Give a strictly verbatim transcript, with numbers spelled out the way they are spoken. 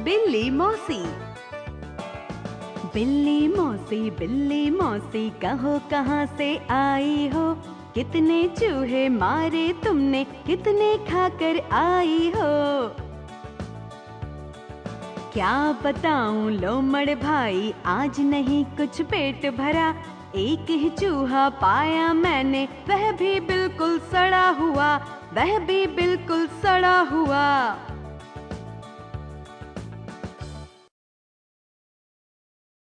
बिल्ली मौसी। बिल्ली मौसी बिल्ली मौसी कहो कहाँ से आई हो, कितने चूहे मारे तुमने, कितने खाकर आई हो। क्या बताऊं लोमड़ भाई, आज नहीं कुछ पेट भरा, एक ही चूहा पाया मैंने, वह भी बिल्कुल सड़ा हुआ, वह भी बिल्कुल सड़ा हुआ।